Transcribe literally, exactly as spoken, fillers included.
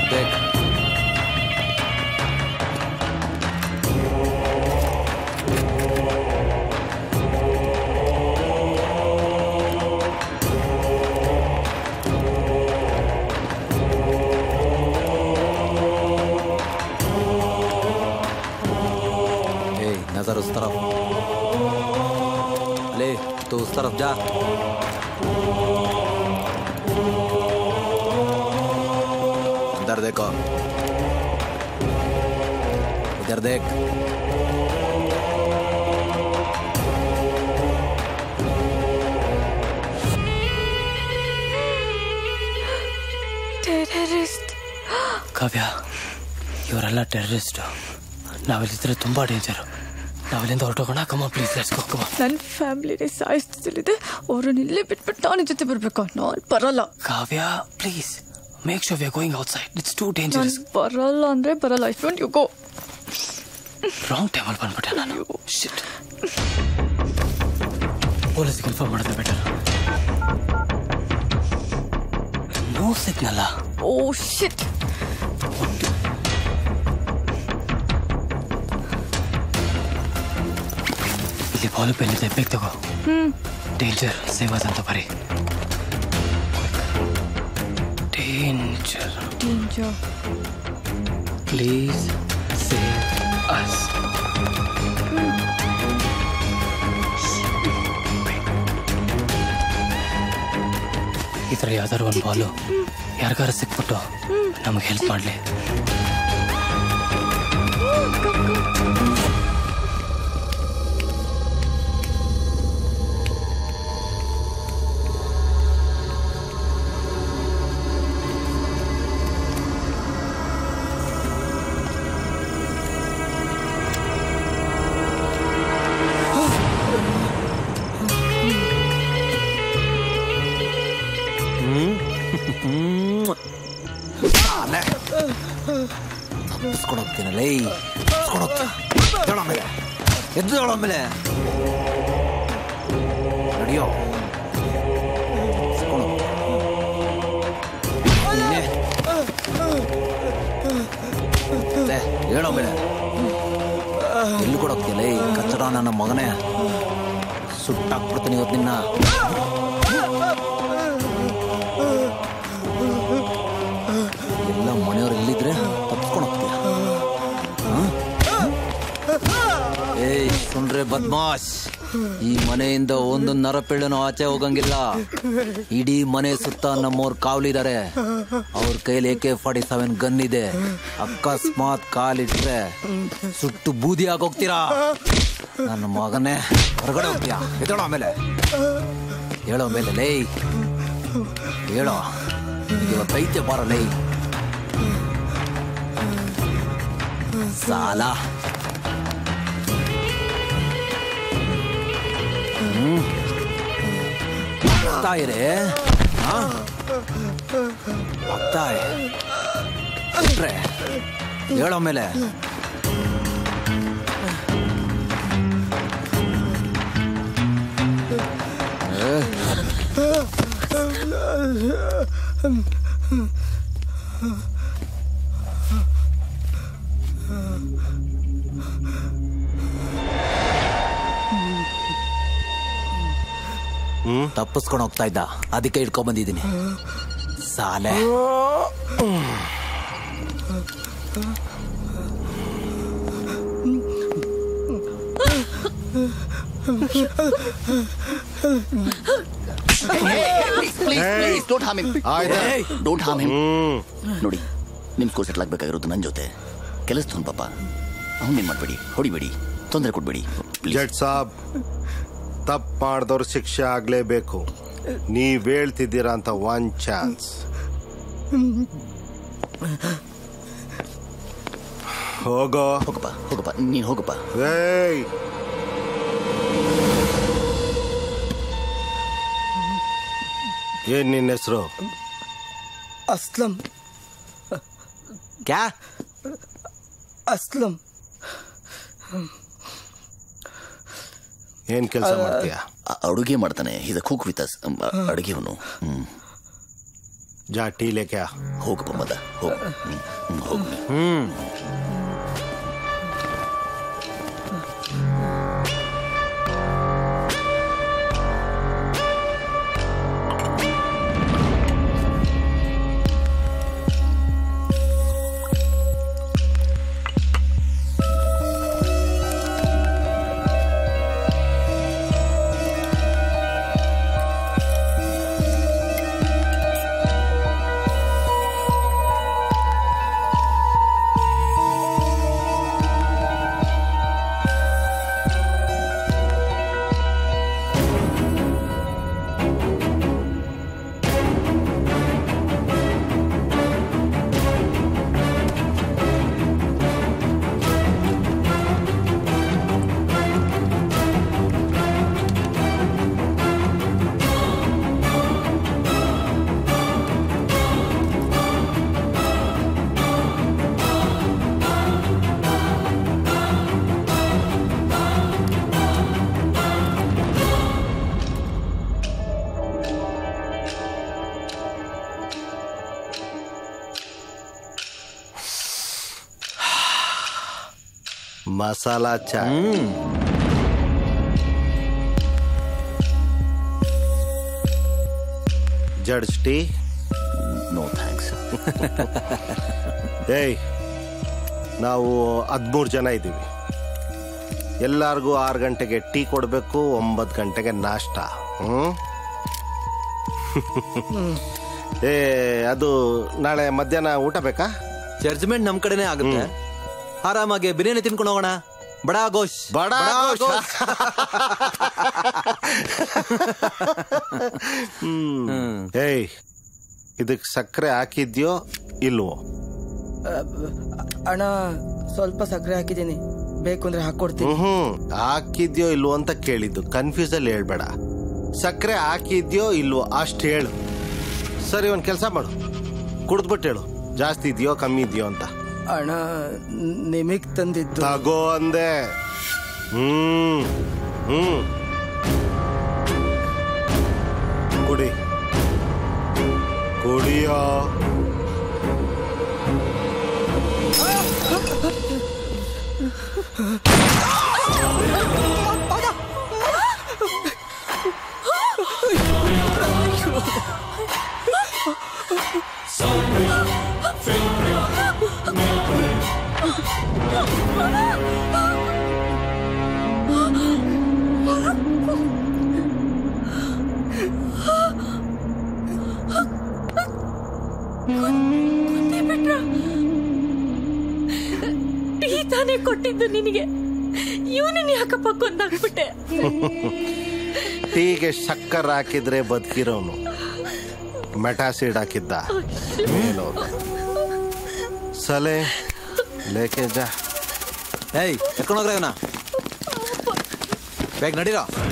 देख नजर उस तरफ। ले तो उस तरफ जा। अंदर देखो, इधर देख। ಟೆರರಿಸ್ಟ್ ಕಾವ್ಯ, ಇವರೆಲ್ಲ ಟೆರರಿಸ್ಟ್. ನಾವಿಲ್ಲಿದ್ರೆ ತುಂಬಾ ಡೇಂಜರ್. ನಾವಿಲ್ಲಿಂದ ಹೊರಟೋಗೋಣ. ಕಮ ಪ್ಲೀಸ್, ಲೆಟ್ಸ್ ಗೋ. ಕಮ. ನನ್ನ ಫ್ಯಾಮಿಲಿನೇ ಸಾಯಿಸ್ತಿದೆ. ಅವ್ರನ್ನ ಇಲ್ಲೇ ಬಿಟ್ಬಿಟ್ಟು ನಾನು ಜೊತೆ ಬರ್ಬೇಕು. ನಾನು ಬರಲ್ಲ. Kavya please, make sure we are going outside. It's too dangerous. ಬರಲ್ಲ ಅಂದ್ರೆ ಬರಲ್ಲ. I don't you go. Wrong ಟೈಮಲ್ಲಿ ಬಂದ್ಬಿಟ್ಟೆ ನಾನು. ಶಿಟ್. ಪೊಲೀಸ್ ಕನ್ಫರ್ಮ್ ಮಾಡಿದ್ರೆ ಬೆಟರ್. ನೋ ಸಿಗ್ನಲ್ಲ. Oh shit. ಇಲ್ಲಿ ಬಾಲ್ ಪೆನ್ ಇದೆ, ಬೇಗ ತಗೋ. ಡೇಂಜರ್ ಸೇವಾಸ್ ಅಂತ ಬರೀ. Danger danger please save us. ಈ ಥರ ಯಾವ್ದಾದ್ರು ಒಂದು ಬಾಲು ಯಾರಿಗಾರ ಸಿಕ್ಬಿಟ್ಟು ನಮಗೆ ಹೆಲ್ಪ್ ಮಾಡಲಿ. ತಪ್ಪಿಸ್ಕೊಂಡು ಹೋಗ್ತೀನಲ್ಲ. ತಪ್ಪಿಸ್ಕೊಂಡು ಹೋಗ್ತೀನಿ. ಹೇಳೋ ಮೇಲೆ ಎದ್ದು ಹೇಳೋ ಮೇಲೆ ನಡಿಯೋ. ಹೇಳೋ ಮೇಲೆ ಎಲ್ಲಿ ಕೂಡ ಹೋಗ್ತಿಲ್ಲ. ಈ ಕಚ್ಚಡ ನನ್ನ ಮಗನೇ, ಸುಟ್ಟಾಕ್ಬಿಡ್ತೀನಿ ಇವತ್ತು ನಿನ್ನ. ಎಲ್ಲ ಮನೆಯವ್ರು ಇಲ್ಲಿದ್ರೆ ತಪ್ಪಿಸ್ಕೊಂಡು ಹೋಗ್ತೀಯ. ಏಯ್ ಸುಂಡ್ರೆ ಬದ್ಮಾಶ್, ಈ ಮನೆಯಿಂದ ಒಂದು ನರಪಿಳ್ಳನು ಆಚೆ ಹೋಗಂಗಿಲ್ಲ. ಇಡೀ ಮನೆ ಸುತ್ತ ನಮ್ಮವ್ರು ಕಾವಲಿದ್ದಾರೆ. ಅವ್ರ ಕೈಲಿ A K forty seven gun ಇದೆ. ಅಕಸ್ಮಾತ್ ಕಾಲಿಟ್ರೆ ಸುಟ್ಟು ಬೂದಿ ಆಗೋಗ್ತೀರಾ. ನನ್ನ ಮಗನೇ, ಹೊರಗಡೆ ಹೋಗ್ತೀಯಾ? ಎದೋಳ ಆಮೇಲೆ ಹೇಳೋ ಮೇಲೆ ಲೈ ಹೇಳೋ. ಇವತ್ತೈತೆ ಬಾರ ಲೈ ಸಾಲ. ಹ್ಮ್ ಆಗ್ತಾ ಇರೇ. ಆಗ್ತಾ ಇಟ್ರೆ ಹೇಳೋ ಮೇಲೆ ತಪ್ಪಿಸ್ಕೊಂಡು ಹೋಗ್ತಾ ಇದ್ದ, ಅದಕ್ಕೆ ಇಟ್ಕೊಂಡ್ ಬಂದಿದ್ದೀನಿ. ಸಾಲೆ ನೋಡಿ, ನಿಮ್ ಸ್ಕೂಲ್ ಸೆಟ್ಲ್ ಆಗ್ಬೇಕಾಗಿರೋದು ನನ್ನ ಜೊತೆ. ಕೆಲಸದವನ್ ಪಾಪ, ಅವನೇನ್ ಮಾಡ್ಬೇಡಿ, ಹೊಡಿಬೇಡಿ, ತೊಂದರೆ ಕೊಡ್ಬೇಡಿ. ಜಡ್ ಸಾಬ್, ತಪ್ಪು ಮಾಡಿದವ್ರ ಶಿಕ್ಷೆ ಆಗ್ಲೇಬೇಕು. ನೀವ್ ಹೇಳ್ತಿದ್ದೀರಾ ಅಂತ ಒನ್ ಚಾನ್ಸ್. ಹೋಗೋ. ಹೋಗಪ್ಪ ಹೋಗಪ್ಪ ನೀನ್ ಹೋಗಪ್ಪ. ಏಯ್ ಏನ್ ನಿನ್ನ ಹೆಸರು? ಅಸ್ಲಂ. ಕ್ಯಾ? ಅಸ್ಲಂ. ಏನ್ ಕೆಲಸ ಮಾಡ್ತೀಯ? ಅಡುಗೆ ಮಾಡ್ತಾನೆ. ಇದು ಕುಕ್ ವಿತ್ ಅಸ್, ಅಡುಗೆವನು. ಹ್ಮ್ जा टी लेके आ ಹೋಗಪ್ಪ ಮದ ಹೋಗು ಹ್ಮ್, ಹೋಗು हम्म मसाला चाय ಜಡ್ಜ್ ಟೀ ನೋ ಥ್ಯಾಂಕ್ಸ್ ಏಯ್ ನಾವು ಹದಿಮೂರು ಜನ ಇದ್ದೀವಿ ಎಲ್ಲರಿಗೂ ಆರು ಗಂಟೆಗೆ ಟೀ ಕೊಡಬೇಕು ಒಂಬತ್ತು ಗಂಟೆಗೆ ನಾಷ್ಟ ಹ್ಮ್ ಏ ಅದು ನಾಳೆ ಮಧ್ಯಾಹ್ನ ಊಟ ಬೇಕಾ ಜಡ್ಜ್ಮೆಂಟ್ ನಮ್ ಕಡೆನೇ ಆಗುತ್ತೆ ಆರಾಮಾಗಿ ಬಿರಿಯಾನಿ ತಿನ್ಕೊಂಡು ಹೋಗೋಣ ಬಡಾ ಗೋಶ್ ಬಡಾ ಗೋಶ್. ಹ್ಮ್ ಏಯ್ ಇದಕ್ಕೆ ಸಕ್ಕರೆ ಹಾಕಿದ್ಯೋ ಇಲ್ವೋ? ಅಣ್ಣ ಸ್ವಲ್ಪ ಸಕ್ಕರೆ ಹಾಕಿದ್ದೀನಿ, ಬೇಕು ಅಂದ್ರೆ ಹಾಕೊಡ್ತೀನಿ. ಹ್ಮ್ ಹಾಕಿದ್ಯೋ ಇಲ್ವೋ ಅಂತ ಕೇಳಿದ್ದು, ಕನ್ಫ್ಯೂಸ್ ಅಲ್ಲಿ ಹೇಳ್ಬೇಡ. ಸಕ್ಕರೆ ಹಾಕಿದ್ಯೋ ಇಲ್ವೋ ಅಷ್ಟು ಹೇಳು. ಸರಿ ಒಂದ್ ಕೆಲಸ ಮಾಡು, ಕುಡಿದ್ಬಿಟ್ಟು ಹೇಳು ಜಾಸ್ತಿ ಇದೆಯೋ ಕಮ್ಮಿ ಇದೆಯೋ ಅಂತ. ಅಣ್ಣ ನಿಮಗ್ ತಂದಿದ್ದು. ತಗೋ ಅಂದೆ. ಹ್ಮ್ ಹ್ಮ್ ಕುಡಿ ಕುಡಿಯೋ. ಟೀ ತಾನೇ ಕೊಟ್ಟಿದ್ದು ನಿನಗೆ, ಇವನನ್ನ ಯಾಕಪ್ಪ ಕೊಂದಾಕ್ಬಿಟ್ಟೆ? ಟೀಗೆ ಸಕ್ಕರ್ ಹಾಕಿದ್ರೆ ಬದುಕಿರೋನು, ಮೆಟಾಸಿಡ್ ಹಾಕಿದ್ದ ಮೇಲೋನು. ಸಲೆ ಲೇಕೆ ಜಾ. ಏಯ್ ಎತ್ಕೊಂಡೋಗ್ರ ಇವನ ಬೇಗ ನಡೀರೋ.